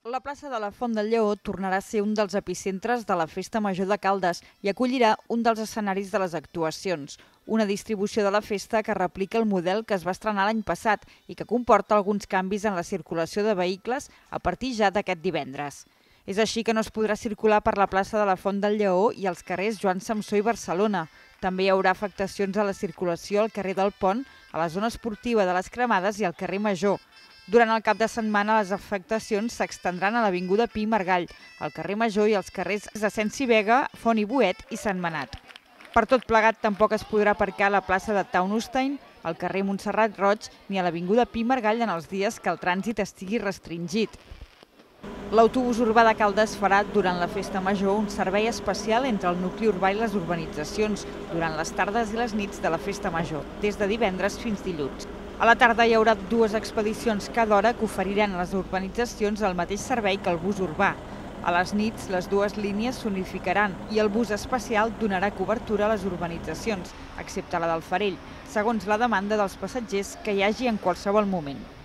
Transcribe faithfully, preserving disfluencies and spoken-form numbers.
La plaça de la Font del Lleó tornarà a ser un dels epicentres de la Festa Major de Caldes i acollirà un dels escenaris de les actuacions, una distribució de la festa que replica el model que es va estrenar l'any passat i que comporta alguns canvis en la circulació de vehicles a partir ja d'aquest divendres. És així que no es podrà circular per la plaça de la Font del Lleó i als carrers Joan Samsó i Barcelona. També hi haurà afectacions a la circulació al carrer del Pont, a la zona esportiva de les Cremades i al carrer Major. Durant el cap de setmana, les afectacions s'extendran a l'Avinguda Pi i Margall, al carrer Major i als carrers de Asensi Vega, Font i Boet i Sant Manat. Per tot plegat, tampoc es podrà aparcar a la plaça de Taunusstein, al carrer Montserrat Roig ni a l'Avinguda Pi i Margall en els dies que el trànsit estigui restringit. L'autobús urbà de Caldes farà, durant la Festa Major, un servei especial entre el nucli urbà i les urbanitzacions, durant les tardes i les nits de la Festa Major, des de divendres fins dilluns. A la tarda hi haurà dues expedicions cada hora que oferiran a les urbanitzacions el mateix servei que el bus urbà. A les nits, les dues línies s'unificaran i el bus especial donarà cobertura a les urbanitzacions, excepte la del Farell, segons la demanda dels passatgers que hi hagi en qualsevol moment.